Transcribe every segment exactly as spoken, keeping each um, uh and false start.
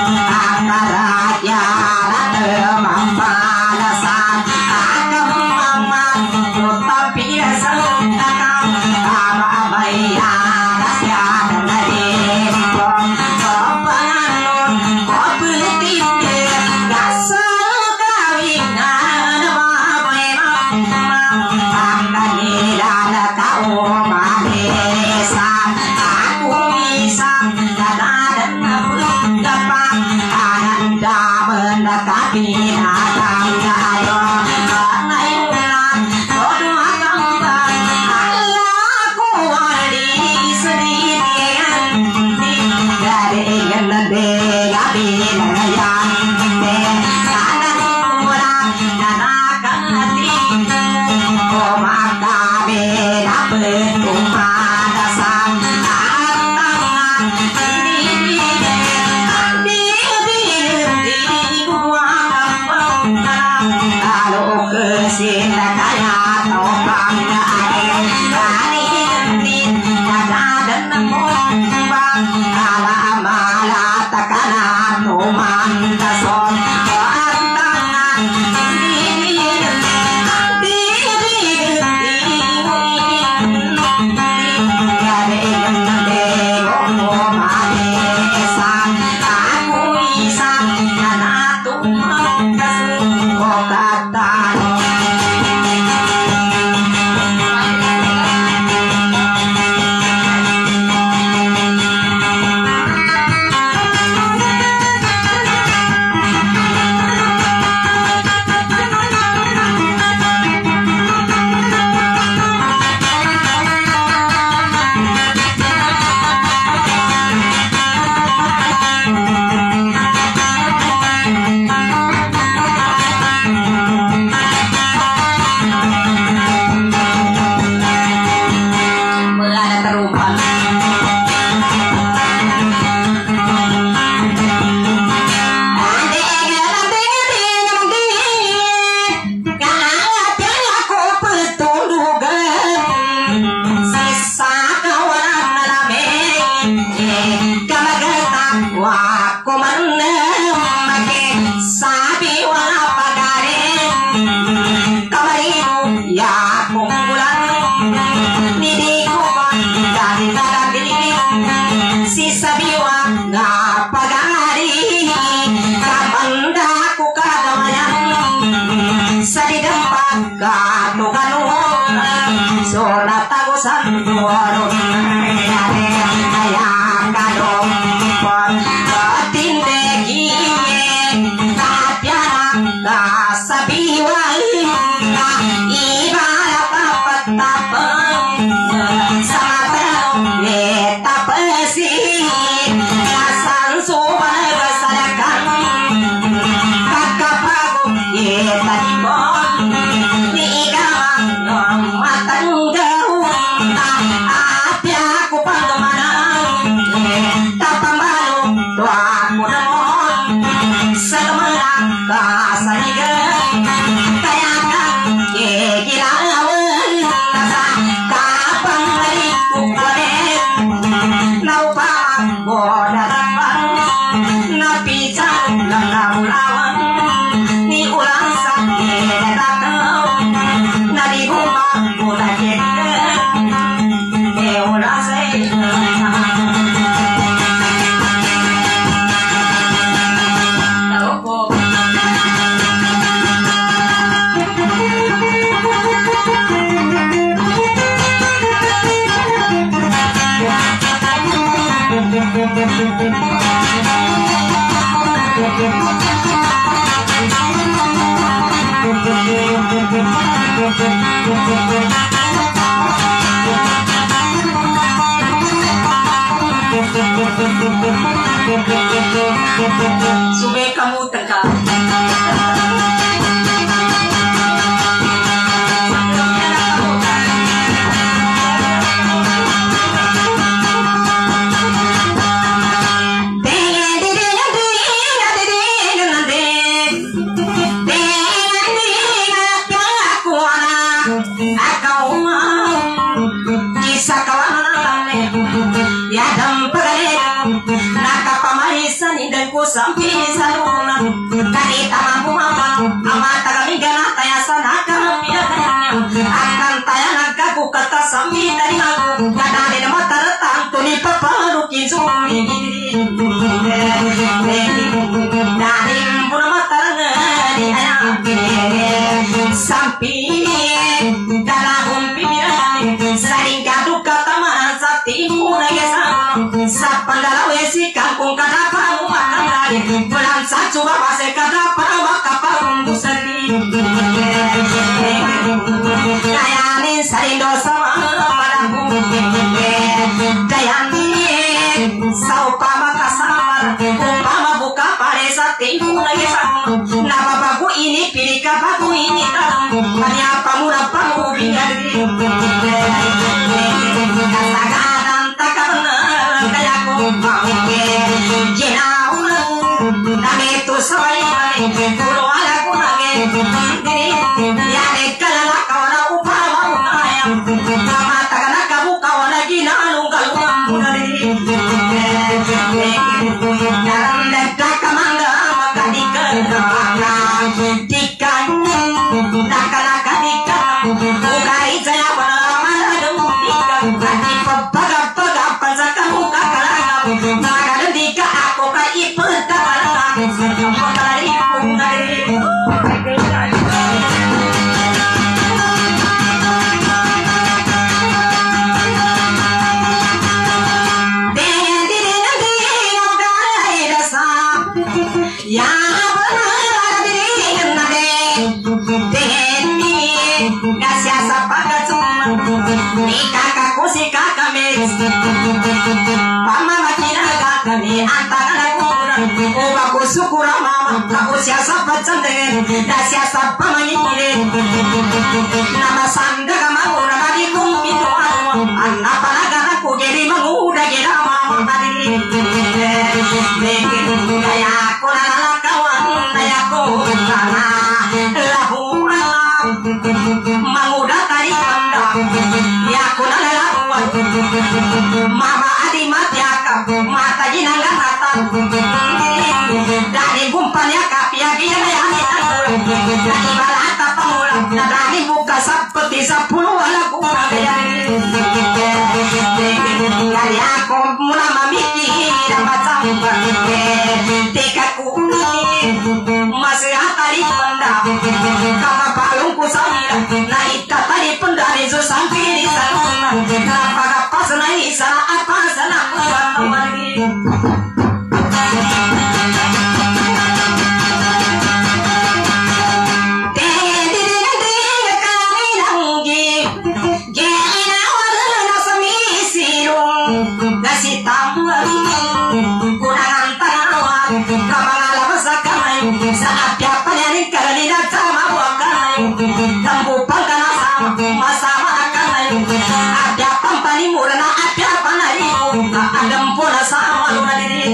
Sube kamu teka. Ding ding ding ding ding sampini saruna kanita mampu mampu amata kami gana taya sana kami biadanya akan taya nagaku kata sambi dari aku kadang nama taratang tuni papa ruki zumi dari puna mataranga di ayam sampi dalam humpi mirani sering gaduh kata masa tipu naya sapandala wesi kampung kadapa makan dari bulan satu bapak se kadapa maka parung busari dayani sering dosa padaku dayani saupama kasamar upama buka paresa tipu lagi sama na babaku ini pilih kapaku ini dalam hanya pamura pamu bingari kasagadan takabna Jinauna name tu sawai pulo ala ku nage ya de kala kawana upama unaya kama tagana kabu kawana ginanu kalunamudari dalam dekta kamanga makadikana dikan nakana kadika ukai saya wana dum dikan kadi papaga paga panzaka muka maka ketika aku kai pertama kali pungai ya kasih sapaga cuma ni kakakku si kakak mes mama makina kami antara kurang obaku syukur mama aku siasa pacande da siasa pamangire nama sanda kamu nama di kumpido anna palaga aku geri manguda gera mama tadi daya aku nala kawan daya aku nala lahu manguda tari panda ya aku nala lawan mama adi mati akak mata jinanga mata dari gumpalnya kapia dia yang dari balata pamula dari buka seperti sepuluh lagu dari aku mula memikir macam tekaku masih hatari pendam kama palungku samira naik tadi pendari zo sampai di sana kenapa pas naik sana apa sana aku lagi kasih tahu kurang antara kamala masakan saat dapat yang kali nak sama bukan tampu pangkana sama masa makan ada pampani murna ada panari ada pula sama lu ini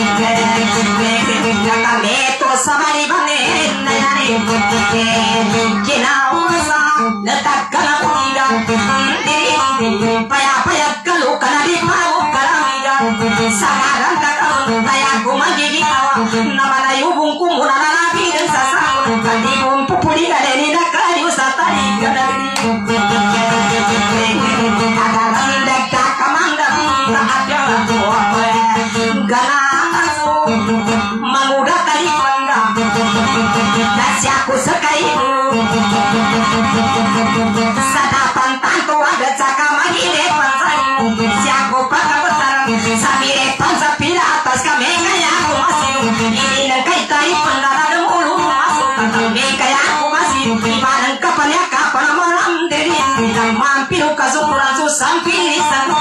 kata meto sama di bane nari kena usa letak kalau tidak diri payah payah kalau kana di mau samaran kakak kayak aku magi kawa nama layu bungku muna nabi dan sasa kadi bumpu puli kade ni nak kadi usatari kada ni ada rendak tak kamanda tak ada gana asu manguda tadi panda nasi aku sekai sadapan tantu ada cakap magi depan saya si aku pakai samire panza pila atas kami kaya aku masih ini dan kaitai pendana dan ulu masuk kami kaya aku masih ibadah kapan ya kapan malam dari dan mampir kasukuran su sampai sana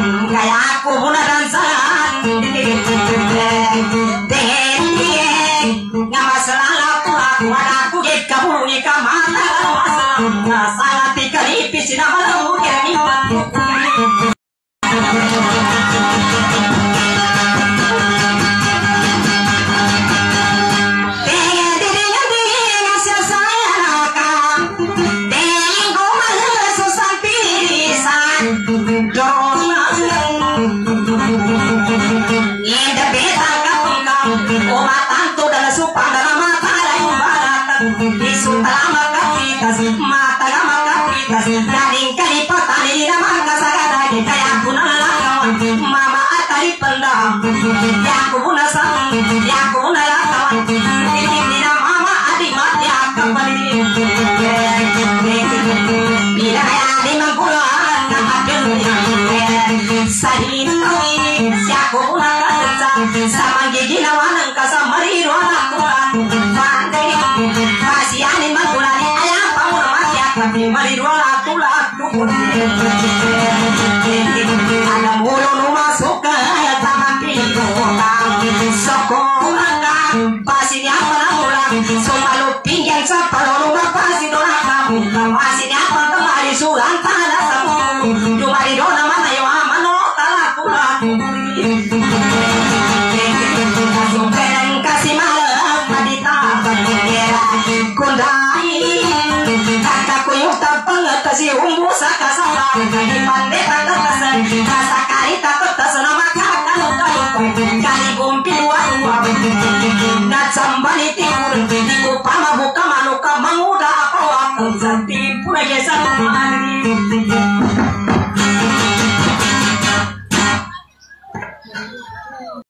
kayak aku pun dan salah aku adaku ika bulu ika mata na sangat ikalipis na malamu kami mama atari pendam yaku puna sang yaku puna lakawan ini mama adi mati akan balik bila adi mangkulan nakadil sahin ini yaku puna kaca sama gigi lawan kasa mari ruang kuat pandai masih ani mangkulan ayam pamuna mati akan mari ruang kulat kuat ada mulu nu masuk ke taman pinang sekolah pasirnya penamulang semalu pinggan sepuluh rumah pasir doang kamu pasirnya pentemari sulang tanah semu cuma di dona mana yo amano talak pulang kasih malam madita kundai kakakku yuk tapang kasih umbu saka sabar di pandai tanda tasan kasa kari takut tasan maka kalau kalau kali gumpil waru na sambali tikur